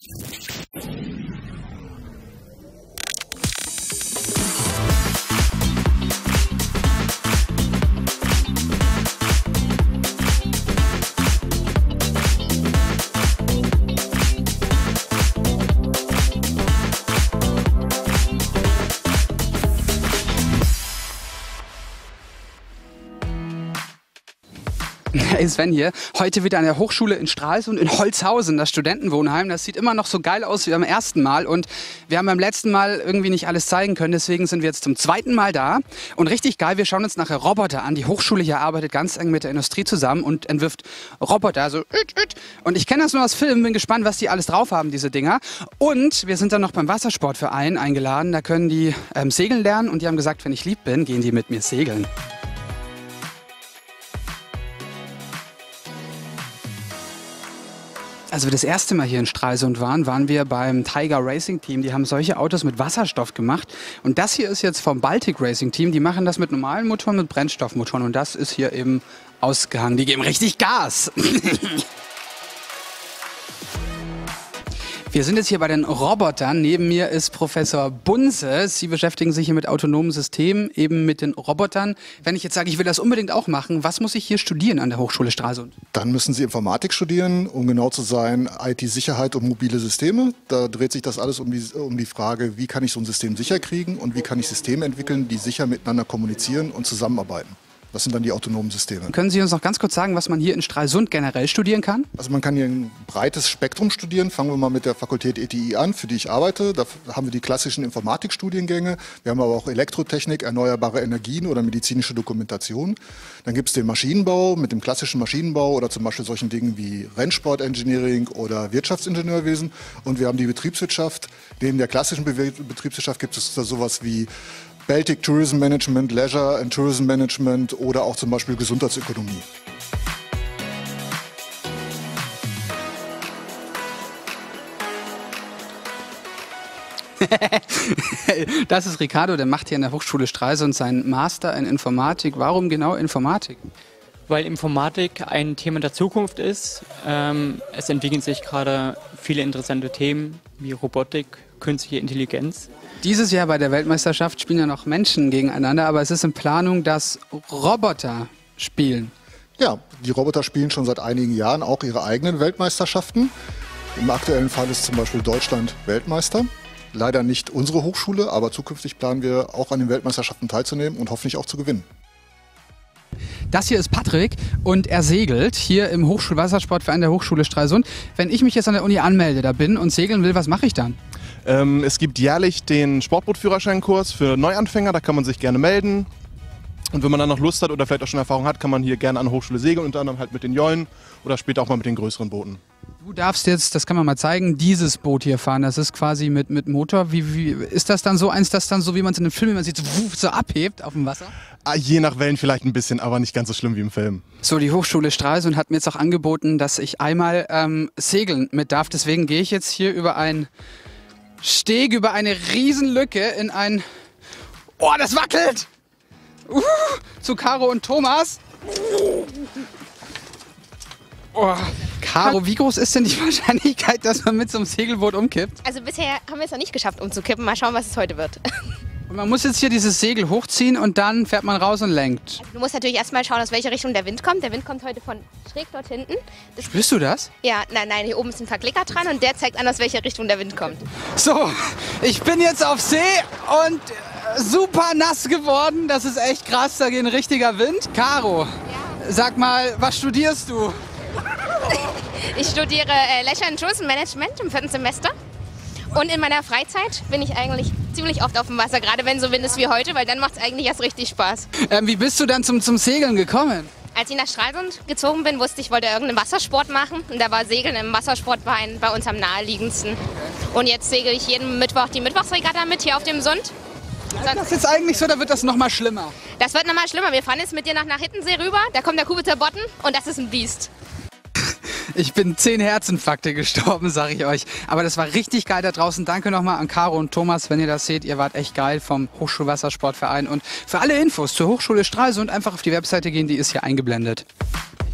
Hey Sven hier, heute wieder an der Hochschule in Stralsund in Holzhausen, das Studentenwohnheim. Das sieht immer noch so geil aus wie beim ersten Mal und wir haben beim letzten Mal irgendwie nicht alles zeigen können, deswegen sind wir jetzt zum zweiten Mal da. Und richtig geil, wir schauen uns nachher Roboter an. Die Hochschule hier arbeitet ganz eng mit der Industrie zusammen und entwirft Roboter, so und ich kenne das nur aus Filmen, bin gespannt, was die alles drauf haben, diese Dinger. Und wir sind dann noch beim Wassersportverein eingeladen, da können die segeln lernen und die haben gesagt, wenn ich lieb bin, gehen die mit mir segeln. Als wir das erste Mal hier in Stralsund waren, waren wir beim Tiger Racing Team. Die haben solche Autos mit Wasserstoff gemacht. Und das hier ist jetzt vom Baltic Racing Team. Die machen das mit normalen Motoren, mit Brennstoffmotoren. Und das ist hier eben ausgehangen. Die geben richtig Gas. Wir sind jetzt hier bei den Robotern. Neben mir ist Professor Bunse. Sie beschäftigen sich hier mit autonomen Systemen, eben mit den Robotern. Wenn ich jetzt sage, ich will das unbedingt auch machen, was muss ich hier studieren an der Hochschule Stralsund? Dann müssen Sie Informatik studieren, um genau zu sein, IT-Sicherheit und mobile Systeme. Da dreht sich das alles um die Frage, wie kann ich so ein System sicher kriegen und wie kann ich Systeme entwickeln, die sicher miteinander kommunizieren und zusammenarbeiten. Das sind dann die autonomen Systeme. Können Sie uns noch ganz kurz sagen, was man hier in Stralsund generell studieren kann? Also man kann hier ein breites Spektrum studieren. Fangen wir mal mit der Fakultät ETI an, für die ich arbeite. Da haben wir die klassischen Informatikstudiengänge. Wir haben aber auch Elektrotechnik, erneuerbare Energien oder medizinische Dokumentation. Dann gibt es den Maschinenbau mit dem klassischen Maschinenbau oder zum Beispiel solchen Dingen wie Rennsport-Engineering oder Wirtschaftsingenieurwesen. Und wir haben die Betriebswirtschaft. Neben der klassischen Betriebswirtschaft gibt es da sowas wie Baltic Tourism Management, Leisure and Tourism Management oder auch zum Beispiel Gesundheitsökonomie. Das ist Ricardo, der macht hier an der Hochschule Stralsund seinen Master in Informatik. Warum genau Informatik? Weil Informatik ein Thema der Zukunft ist. Es entwickeln sich gerade viele interessante Themen wie Robotik, künstliche Intelligenz. Dieses Jahr bei der Weltmeisterschaft spielen ja noch Menschen gegeneinander, aber es ist in Planung, dass Roboter spielen. Ja, die Roboter spielen schon seit einigen Jahren auch ihre eigenen Weltmeisterschaften. Im aktuellen Fall ist zum Beispiel Deutschland Weltmeister. Leider nicht unsere Hochschule, aber zukünftig planen wir auch an den Weltmeisterschaften teilzunehmen und hoffentlich auch zu gewinnen. Das hier ist Patrick und er segelt hier im Hochschulwassersportverein der Hochschule Stralsund. Wenn ich mich jetzt an der Uni anmelde, da bin und segeln will, was mache ich dann? Es gibt jährlich den Sportbootführerscheinkurs für Neuanfänger, da kann man sich gerne melden. Und wenn man dann noch Lust hat oder vielleicht auch schon Erfahrung hat, kann man hier gerne an der Hochschule segeln, unter anderem halt mit den Jollen oder später auch mal mit den größeren Booten. Du darfst jetzt, das kann man mal zeigen, dieses Boot hier fahren. Das ist quasi mit Motor. Wie ist das dann so eins, das dann so, wie man es in den Filmen sieht, so abhebt auf dem Wasser? Je nach Wellen vielleicht ein bisschen, aber nicht ganz so schlimm wie im Film. So, die Hochschule Stralsund hat mir jetzt auch angeboten, dass ich einmal segeln mit darf. Deswegen gehe ich jetzt hier über einen Steg, über eine Riesenlücke in ein... Oh, das wackelt! Zu Caro und Thomas. Oh. Caro, wie groß ist denn die Wahrscheinlichkeit, dass man mit so einem Segelboot umkippt? Also bisher haben wir es noch nicht geschafft umzukippen. Mal schauen, was es heute wird. Und man muss jetzt hier dieses Segel hochziehen und dann fährt man raus und lenkt. Also du musst natürlich erstmal schauen, aus welcher Richtung der Wind kommt. Der Wind kommt heute von schräg dort hinten. Spürst du das? Ja, nein, hier oben ist ein Verklicker dran und der zeigt an, aus welcher Richtung der Wind kommt. So, ich bin jetzt auf See und super nass geworden. Das ist echt krass, da geht ein richtiger Wind. Caro, sag mal, was studierst du? Ich studiere Leisure and Tourism Management im 4. Semester. Und in meiner Freizeit bin ich eigentlich ziemlich oft auf dem Wasser, gerade wenn so Wind ist wie heute, weil dann macht es eigentlich erst richtig Spaß. Wie bist du dann zum Segeln gekommen? Als ich nach Stralsund gezogen bin, wusste ich wollte irgendeinen Wassersport machen. Und da war Segeln im Wassersportverein bei uns am naheliegendsten. Und jetzt segel ich jeden Mittwoch die Mittwochsregatta mit hier auf dem Sund. Ist das jetzt eigentlich so, oder wird das nochmal schlimmer? Das wird nochmal schlimmer. Wir fahren jetzt mit dir nach Hittensee rüber, da kommt der Kubitzer Botten und das ist ein Biest. Ich bin 10 Herzinfarkte gestorben, sage ich euch. Aber das war richtig geil da draußen. Danke nochmal an Caro und Thomas, wenn ihr das seht. Ihr wart echt geil vom Hochschulwassersportverein. Und für alle Infos zur Hochschule Stralsund einfach auf die Webseite gehen, die ist hier eingeblendet.